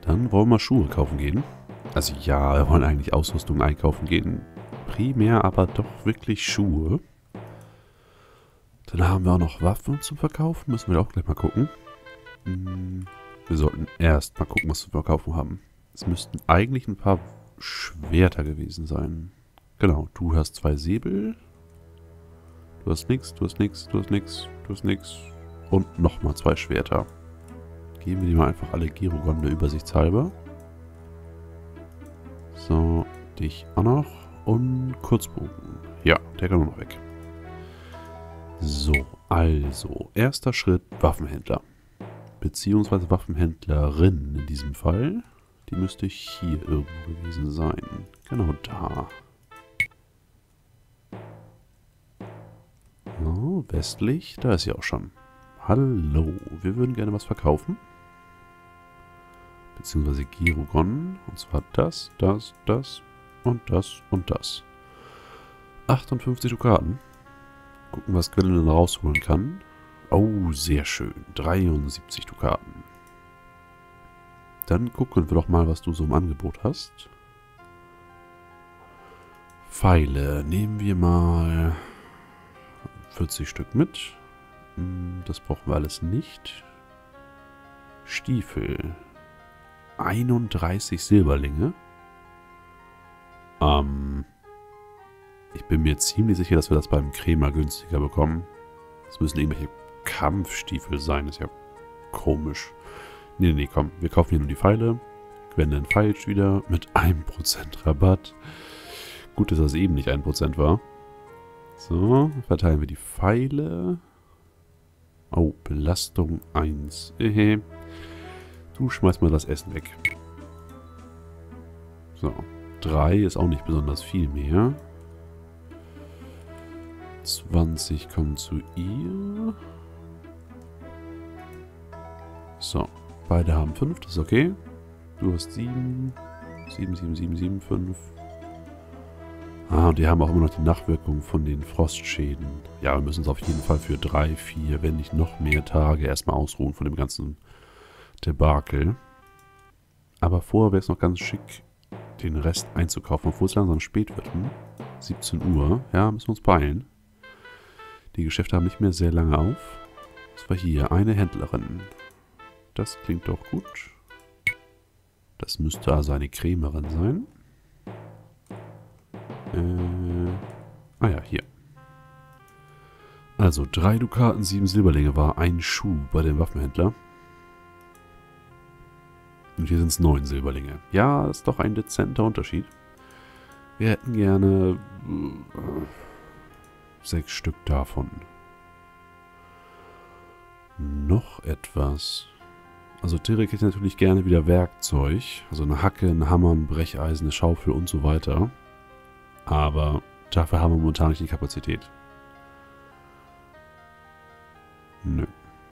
Dann wollen wir Schuhe kaufen gehen. Also ja, wir wollen eigentlich Ausrüstung einkaufen gehen. Primär aber doch wirklich Schuhe. Dann haben wir auch noch Waffen zum Verkaufen. Müssen wir auch gleich mal gucken. Wir sollten erst mal gucken, was wir zu verkaufen haben. Es müssten eigentlich ein paar Schwerter gewesen sein. Genau, du hast 2 Säbel. Du hast nix, du hast nix, du hast nix, du hast nix. Und nochmal 2 Schwerter. Geben wir die mal einfach alle Girogon der Übersichtshalber. So, dich auch noch. Und Kurzbogen. Ja, der kann nur noch weg. So, also, erster Schritt, Waffenhändler. Beziehungsweise Waffenhändlerin in diesem Fall. Die müsste hier irgendwo gewesen sein. Genau da. So, westlich, da ist sie auch schon. Hallo, wir würden gerne was verkaufen. Beziehungsweise Girogon. Und zwar das, das, das und das und das. 58 Dukaten. Gucken, was Gwendolyn rausholen kann. Oh, sehr schön. 73 Dukaten. Dann gucken wir doch mal, was du so im Angebot hast. Pfeile. Nehmen wir mal 40 Stück mit. Das brauchen wir alles nicht. Stiefel. 31 Silberlinge. Ich bin mir ziemlich sicher, dass wir das beim Krämer günstiger bekommen. Das müssen irgendwelche Kampfstiefel sein. Das ist ja komisch. Nee, nee, komm. Wir kaufen hier nur die Pfeile. Gwendolyn feilscht wieder mit 1% Rabatt. Gut, dass das eben nicht 1% war. So, verteilen wir die Pfeile. Oh, Belastung 1. Du schmeißt mal das Essen weg. So, 3 ist auch nicht besonders viel mehr. 20 kommen zu ihr. So, beide haben 5, das ist okay. Du hast 7. 7, 7, 7, 7, 5. Ah, und die haben auch immer noch die Nachwirkung von den Frostschäden. Ja, wir müssen uns auf jeden Fall für 3, 4, wenn nicht noch mehr Tage erstmal ausruhen von dem ganzen Debakel. Aber vorher wäre es noch ganz schick, den Rest einzukaufen, obwohl es langsam spät wird. 17 Uhr. Ja, müssen wir uns beeilen. Die Geschäfte haben nicht mehr sehr lange auf. Das war hier eine Händlerin. Das klingt doch gut. Das müsste also eine Krämerin sein. Ah ja, hier. Also 3 Dukaten, 7 Silberlinge war ein Schuh bei dem Waffenhändler. Und hier sind es 9 Silberlinge. Ja, ist doch ein dezenter Unterschied. Wir hätten gerne 6 Stück davon. Noch etwas. Also Tirik hätte natürlich gerne wieder Werkzeug. Also eine Hacke, ein Hammer, ein Brecheisen, eine Schaufel und so weiter. Aber dafür haben wir momentan nicht die Kapazität. Nö.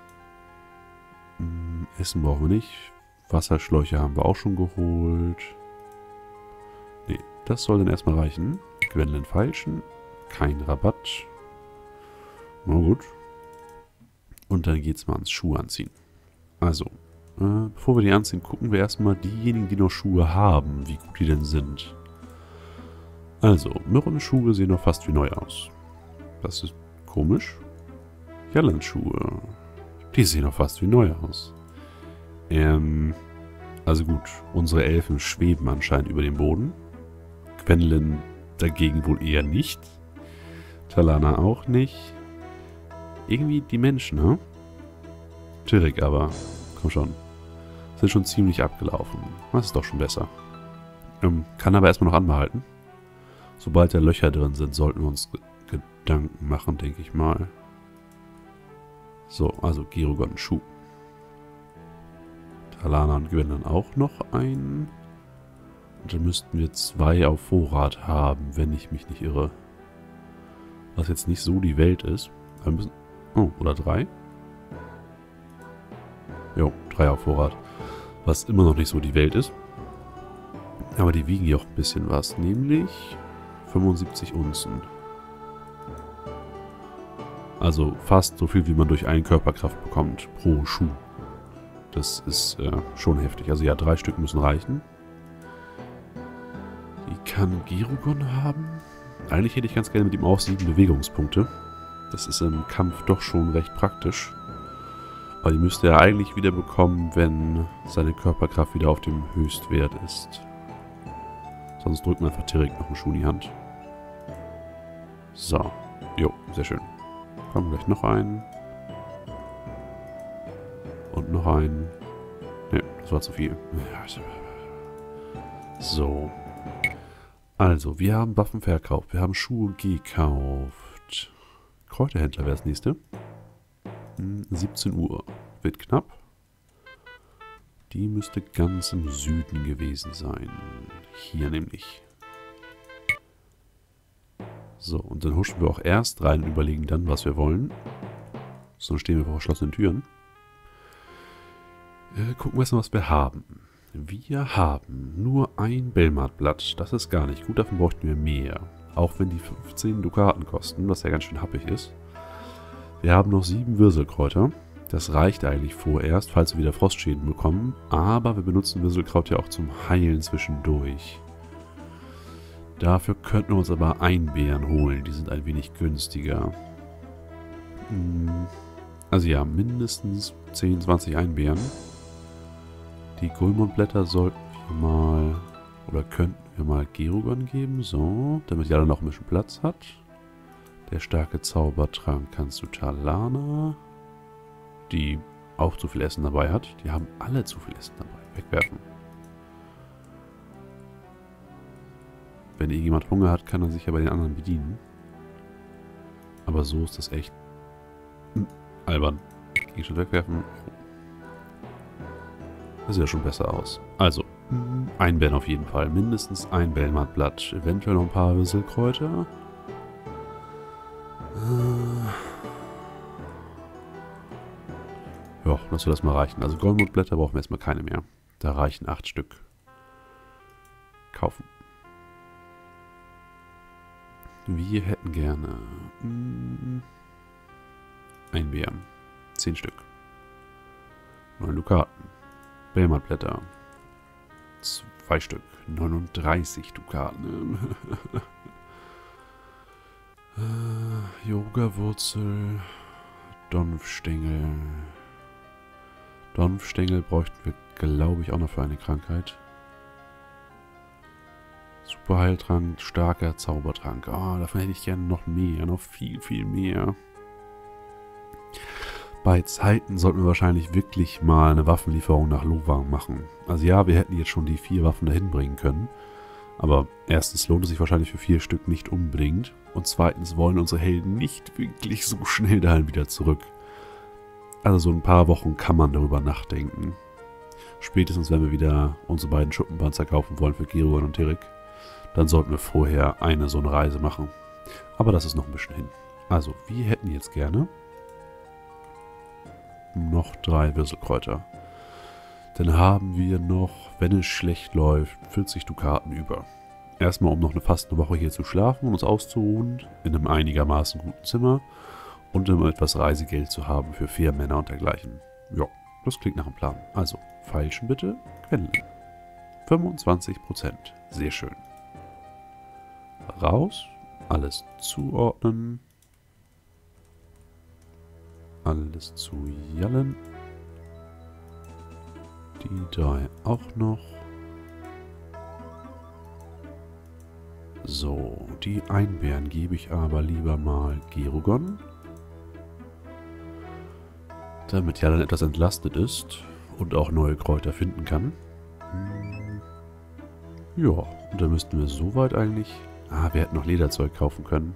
Essen brauchen wir nicht. Wasserschläuche haben wir auch schon geholt. Nee, das soll dann erstmal reichen. Gwendolyn feilschen. Kein Rabatt. Na gut. Und dann geht's mal ans Schuhe anziehen. Also, bevor wir die anziehen, gucken wir erstmal diejenigen, die noch Schuhe haben, wie gut die denn sind. Also, Myrrhens Schuhe sehen noch fast wie neu aus. Das ist komisch. Jallans Schuhe. Die sehen noch fast wie neu aus. Also gut, unsere Elfen schweben anscheinend über dem Boden. Gwendolyn dagegen wohl eher nicht. Talana auch nicht. Irgendwie die Menschen, ne? Tirik aber, komm schon. Sind schon ziemlich abgelaufen. Das ist doch schon besser. Kann aber erstmal noch anbehalten. Sobald da Löcher drin sind, sollten wir uns Gedanken machen, denke ich mal. So, also Girogon Schuh. Talana und Gwendolyn auch noch einen. Und dann müssten wir 2 auf Vorrat haben, wenn ich mich nicht irre. Was jetzt nicht so die Welt ist. Wir müssen, oh, oder 3? Jo, 3 auf Vorrat. Was immer noch nicht so die Welt ist. Aber die wiegen ja auch ein bisschen was. Nämlich 75 Unzen. Also fast so viel, wie man durch eine Körperkraft bekommt pro Schuh. Das ist schon heftig. Also ja, 3 Stück müssen reichen. Die kann Gerugon haben. Eigentlich hätte ich ganz gerne mit ihm auch 7 Bewegungspunkte. Das ist im Kampf doch schon recht praktisch. Aber die müsste er eigentlich wieder bekommen, wenn seine Körperkraft wieder auf dem Höchstwert ist. Sonst drückt man einfach direkt noch einen Schuh in die Hand. So. Jo, sehr schön. Kommen gleich noch einen. Und noch einen. Ne, das war zu viel. So. Also, wir haben Waffen verkauft. Wir haben Schuhe gekauft. Kräuterhändler wäre das nächste. 17 Uhr. Wird knapp. Die müsste ganz im Süden gewesen sein. Hier nämlich. So, und dann huschen wir auch erst rein und überlegen dann, was wir wollen. Sonst stehen wir vor verschlossenen Türen. Gucken wir erst mal, was wir haben. Wir haben nur ein Belmartblatt. Das ist gar nicht gut, davon bräuchten wir mehr. Auch wenn die 15 Dukaten kosten, was ja ganz schön happig ist. Wir haben noch 7 Wirselkräuter. Das reicht eigentlich vorerst, falls wir wieder Frostschäden bekommen. Aber wir benutzen Wirselkraut ja auch zum Heilen zwischendurch. Dafür könnten wir uns aber Einbeeren holen. Die sind ein wenig günstiger. Also ja, mindestens 10, 20 Einbeeren. Die Gulmundblätter sollten wir mal, oder könnten wir mal Gerugon geben, so, damit Jalla noch ein bisschen Platz hat. Der starke Zaubertrank kannst du Talana, die auch zu viel Essen dabei hat. Die haben alle zu viel Essen dabei. Wegwerfen. Wenn irgendjemand Hunger hat, kann er sich ja bei den anderen bedienen. Aber so ist das echt albern. Gegenstand wegwerfen. Das sieht ja schon besser aus. Also, Einbeeren auf jeden Fall. Mindestens ein Belmartblatt. Eventuell noch ein paar Wirselkräuter. Ja, das soll das mal reichen. Also Goldmundblätter brauchen wir erstmal keine mehr. Da reichen 8 Stück. Kaufen. Wir hätten gerne Einbeeren. 10 Stück. 9 Dukaten. Belmartblätter. 2 Stück. 39 Dukaten. Yoga-Wurzel. Donfstängel. Donfstängel bräuchten wir, glaube ich, auch noch für eine Krankheit. Superheiltrank, starker Zaubertrank. Oh, davon hätte ich gerne noch mehr. Noch viel, viel mehr. Bei Zeiten sollten wir wahrscheinlich wirklich mal eine Waffenlieferung nach Lowang machen. Also ja, wir hätten jetzt schon die 4 Waffen dahin bringen können. Aber erstens lohnt es sich wahrscheinlich für 4 Stück nicht unbedingt. Und zweitens wollen unsere Helden nicht wirklich so schnell dahin wieder zurück. Also so ein paar Wochen kann man darüber nachdenken. Spätestens, wenn wir wieder unsere beiden Schuppenpanzer kaufen wollen für Gerugon und Tirik, dann sollten wir vorher eine so eine Reise machen. Aber das ist noch ein bisschen hin. Also, wir hätten jetzt gerne noch 3 Wirselkräuter. Dann haben wir noch, wenn es schlecht läuft, 40 Dukaten über. Erstmal, um noch fast eine Woche hier zu schlafen und uns auszuruhen, in einem einigermaßen guten Zimmer und um etwas Reisegeld zu haben für Fährmänner und dergleichen. Ja, das klingt nach einem Plan. Also, feilschen bitte, Quendeln. 25%. Sehr schön. Raus, alles zuordnen. Alles zu Jallen. Die 3 auch noch. So, die Einbeeren gebe ich aber lieber mal Gerugon. Damit Jallen etwas entlastet ist und auch neue Kräuter finden kann. Ja, und dann müssten wir soweit eigentlich... wir hätten noch Lederzeug kaufen können.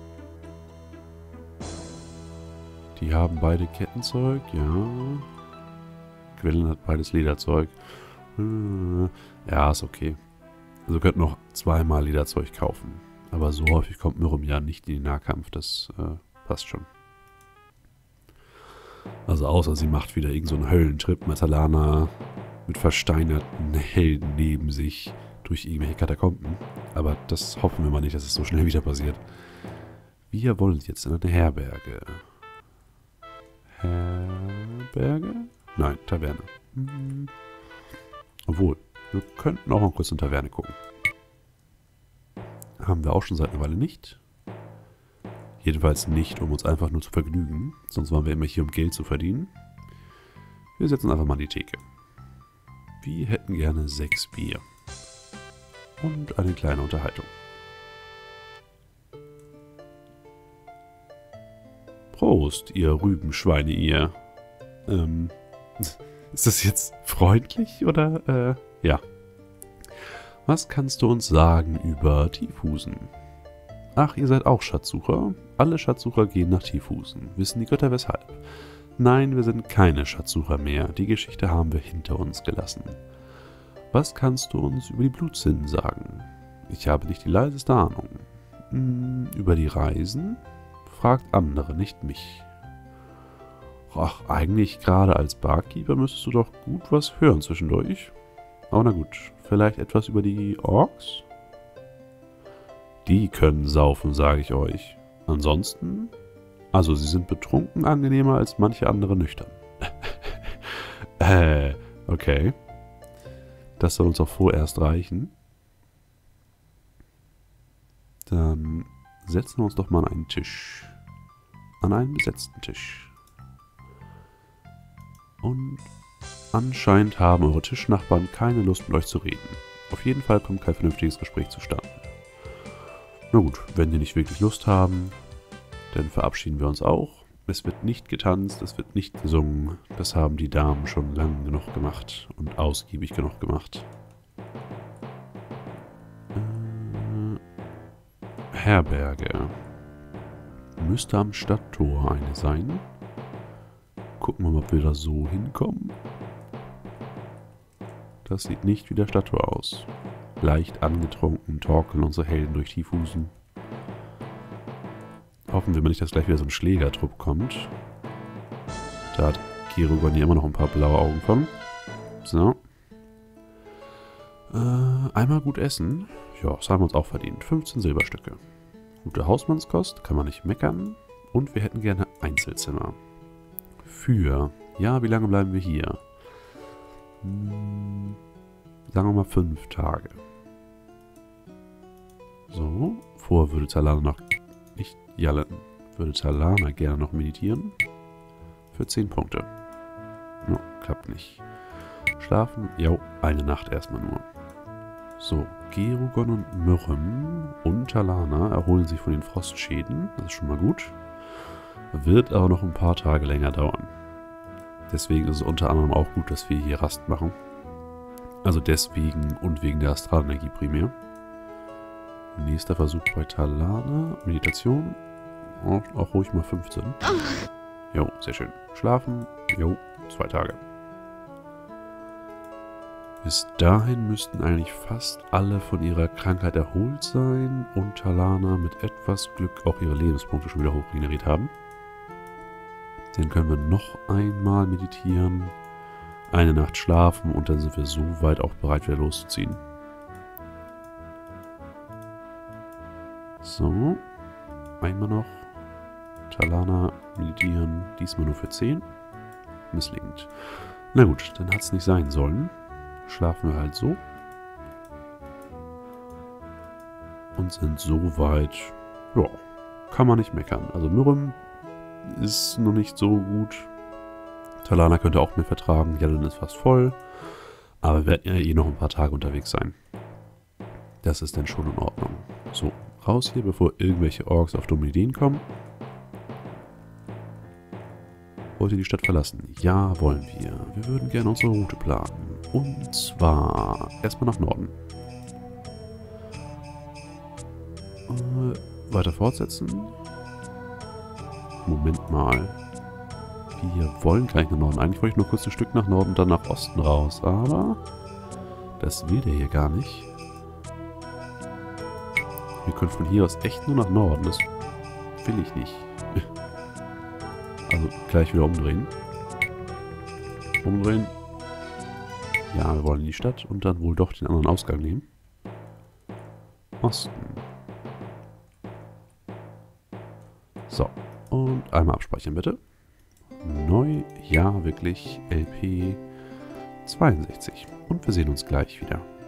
Die haben beide Kettenzeug, ja. Quellen hat beides Lederzeug. Ja, ist okay. Also wir könnten noch 2-mal Lederzeug kaufen. Aber so häufig kommt Miriam nicht in den Nahkampf. Das passt schon. Also außer sie macht wieder irgend so einen Höllentrip mit Talana mit versteinerten Helden neben sich durch irgendwelche Katakomben. Aber das hoffen wir mal nicht, dass es so schnell wieder passiert. Wir wollen jetzt in eine Herberge. Herberge? Nein, Taverne. Obwohl, wir könnten auch mal kurz in Taverne gucken. Haben wir auch schon seit einer Weile nicht. Jedenfalls nicht, um uns einfach nur zu vergnügen. Sonst waren wir immer hier, um Geld zu verdienen. Wir setzen einfach mal an die Theke. Wir hätten gerne 6 Bier. Und eine kleine Unterhaltung. Prost, ihr Rübenschweine, ihr. Ist das jetzt freundlich oder, ja. Was kannst du uns sagen über Tiefhusen? Ach, ihr seid auch Schatzsucher? Alle Schatzsucher gehen nach Tiefhusen. Wissen die Götter weshalb? Nein, wir sind keine Schatzsucher mehr. Die Geschichte haben wir hinter uns gelassen. Was kannst du uns über die Blutsinnen sagen? Ich habe nicht die leiseste Ahnung. Über die Reisen? Fragt andere, nicht mich. Ach, eigentlich gerade als Barkeeper müsstest du doch gut was hören zwischendurch. Aber na gut, vielleicht etwas über die Orks? Die können saufen, sage ich euch. Ansonsten? Also, sie sind betrunken angenehmer als manche andere nüchtern. Okay. Das soll uns auch vorerst reichen. Dann setzen wir uns doch mal an einen Tisch. An einen besetzten Tisch. Und anscheinend haben eure Tischnachbarn keine Lust, mit euch zu reden. Auf jeden Fall kommt kein vernünftiges Gespräch zustande. Na gut, wenn die nicht wirklich Lust haben, dann verabschieden wir uns auch. Es wird nicht getanzt, es wird nicht gesungen. Das haben die Damen schon lang genug gemacht und ausgiebig genug gemacht. Herberge. Müsste am Stadttor eine sein. Gucken wir mal, ob wir da so hinkommen. Das sieht nicht wie der Stadttor aus. Leicht angetrunken torkeln unsere Helden durch Tiefhusen. Hoffen wir mal nicht, dass gleich wieder so ein Schlägertrupp kommt. Da hat Kirugon hier immer noch ein paar blaue Augen von. So. Einmal gut essen. Ja, das haben wir uns auch verdient. 15 Silberstücke. Gute Hausmannskost, kann man nicht meckern. Und wir hätten gerne Einzelzimmer. Für, ja, wie lange bleiben wir hier? Sagen wir mal 5 Tage. So, vorher würde Talana noch, nicht Jallen, würde Talana gerne noch meditieren. Für 10 Punkte. No, klappt nicht. Schlafen, jo, eine Nacht erstmal nur. So, Gerugon und Myrrem und Talana erholen sich von den Frostschäden. Das ist schon mal gut. Wird aber noch ein paar Tage länger dauern. Deswegen ist es unter anderem auch gut, dass wir hier Rast machen. Also deswegen und wegen der Astralenergie primär. Nächster Versuch bei Talana. Meditation. Auch ruhig mal 15. Jo, sehr schön. Schlafen. Jo, 2 Tage. Bis dahin müssten eigentlich fast alle von ihrer Krankheit erholt sein und Talana mit etwas Glück auch ihre Lebenspunkte schon wieder hochregeneriert haben. Dann können wir noch einmal meditieren, eine Nacht schlafen und dann sind wir so weit auch bereit, wieder loszuziehen. So, einmal noch. Talana meditieren, diesmal nur für 10. Misslingt. Na gut, dann hat es nicht sein sollen. Schlafen wir halt so. Und sind so weit, ja, kann man nicht meckern. Also Myrrem ist noch nicht so gut. Talana könnte auch mehr vertragen. Jallen ist fast voll. Aber wir werden ja eh noch ein paar Tage unterwegs sein. Das ist dann schon in Ordnung. So, raus hier, bevor irgendwelche Orks auf dumme Ideen kommen. Wollt ihr die Stadt verlassen? Ja, wollen wir. Wir würden gerne unsere Route planen. Und zwar erstmal nach Norden. Weiter fortsetzen. Moment mal. Wir wollen gar nicht nach Norden. Eigentlich wollte ich nur kurz ein Stück nach Norden und dann nach Osten raus. Aber das will der hier gar nicht. Wir können von hier aus echt nur nach Norden. Das will ich nicht. Also gleich wieder umdrehen. Umdrehen. Ja, wir wollen in die Stadt und dann wohl doch den anderen Ausgang nehmen. Osten. So. Und einmal abspeichern bitte. Neu. Ja, wirklich. LP. 62. Und wir sehen uns gleich wieder.